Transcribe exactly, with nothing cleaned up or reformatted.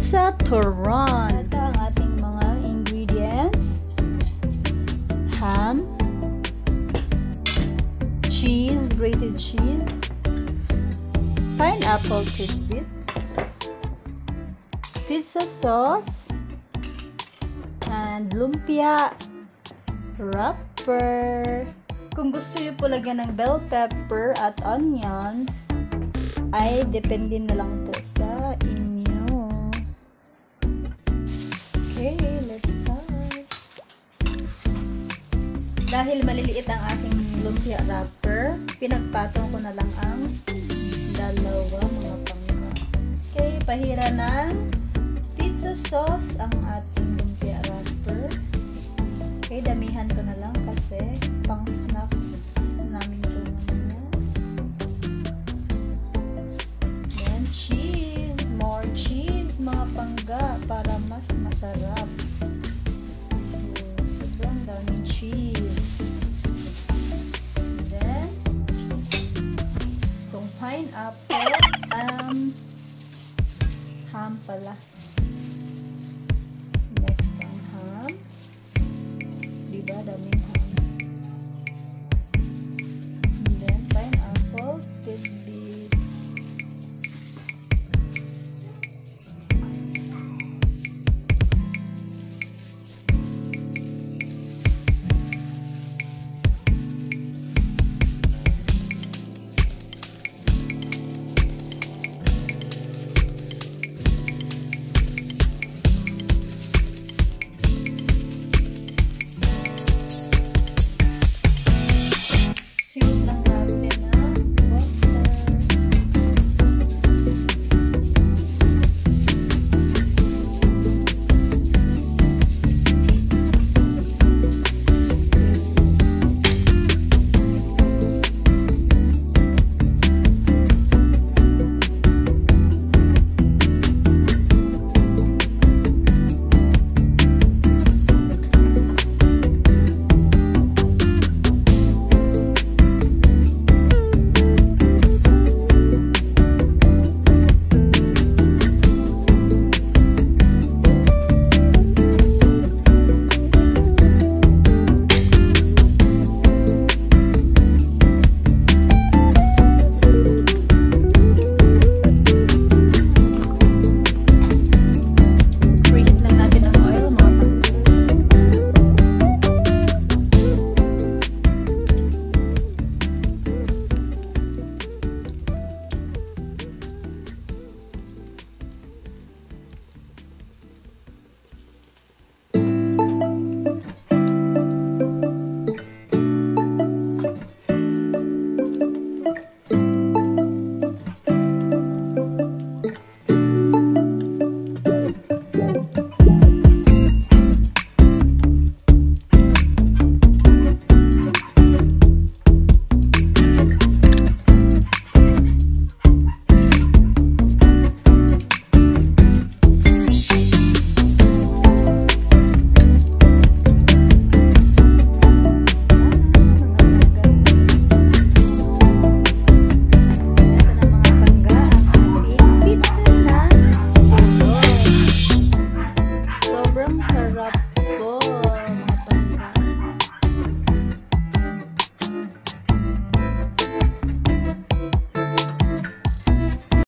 Pizza Turon. Ito ang ating mga ingredients. Ham, cheese, grated cheese, pineapple tidbits, pizza sauce, and lumpia wrapper. Kung gusto nyo po lagyan ng bell pepper at onion, ay depende na lang po sa inyo. Okay, let's start. Dahil maliliit ang aking lumpia wrapper, pinagpatong ko na lang ang dalawa mga pangga. Okay, pahira ng pizza sauce ang ating lumpia wrapper. Okay, damihan ko na lang kasi pang snacks namin ito mamaya. Then, cheese. More cheese, mga pangga, para mas masarap. So, sobrang daming cheese. Then, itong pineapple, um, ham pala. Next ang ham. Diba, daming ham. And then, pineapple, tidbits.